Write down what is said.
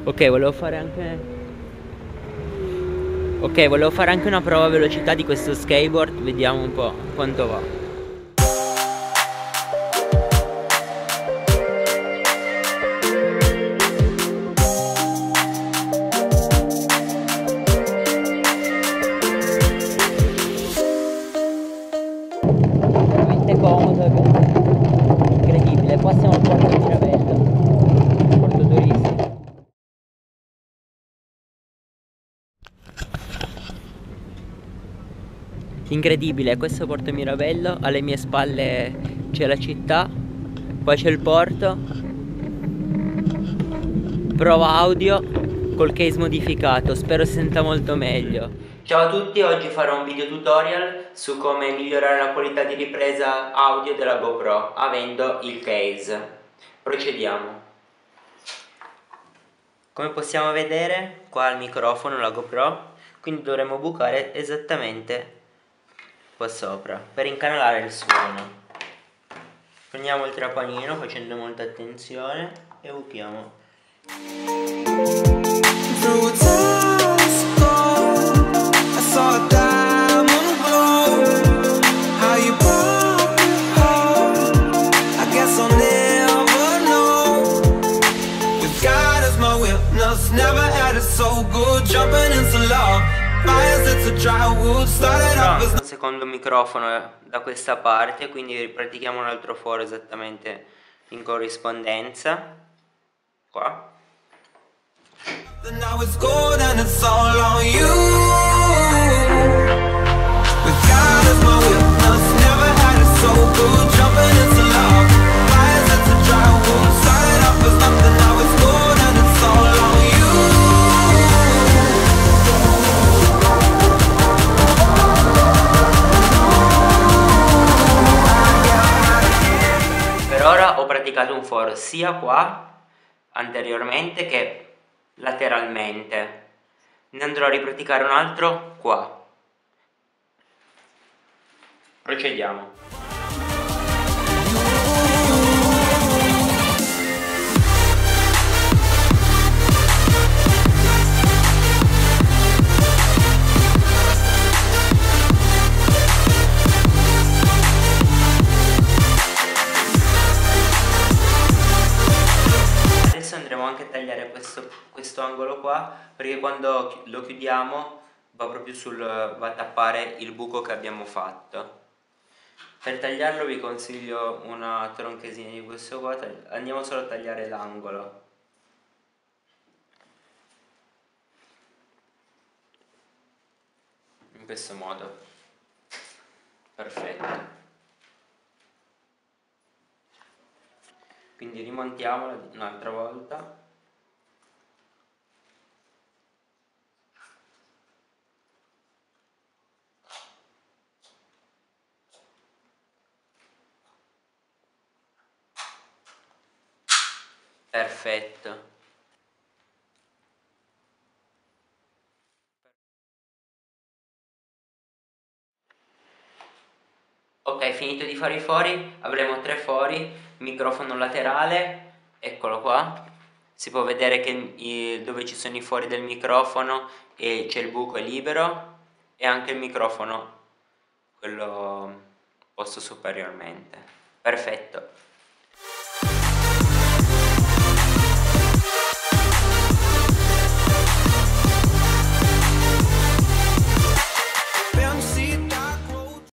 Ok, volevo fare anche una prova velocità di questo skateboard, vediamo un po' quanto va. Veramente comodo, incredibile. Qua siamo al Porto Mirabello, porto turistico. Incredibile, questo è Porto Mirabello, alle mie spalle c'è la città, poi c'è il porto. Prova audio col case modificato, spero si senta molto meglio. Ciao a tutti, oggi farò un video tutorial su come migliorare la qualità di ripresa audio della GoPro avendo il case. Procediamo. Come possiamo vedere, qua il microfono, la GoPro, quindi dovremo bucare esattamente qua sopra per incanalare il suono. Prendiamo il trapanino facendo molta attenzione e buchiamo. Un secondo microfono da questa parte, quindi pratichiamo un altro foro esattamente in corrispondenza. Qua. Per ora ho praticato un foro sia qua anteriormente che lateralmente. Ne andrò a ripraticare un altro qua. Procediamo. Andremo anche a tagliare questo angolo qua, perché quando lo chiudiamo va a tappare il buco che abbiamo fatto. Per tagliarlo vi consiglio una tronchesina di questo qua, andiamo solo a tagliare l'angolo. In questo modo. Perfetto. Quindi rimontiamola un'altra volta. Perfetto. Ok, finito di fare i fori, avremo 3 fori, microfono laterale, eccolo qua. Si può vedere che dove ci sono i fori del microfono e c'è il buco è libero, e anche il microfono, quello posto superiormente. Perfetto.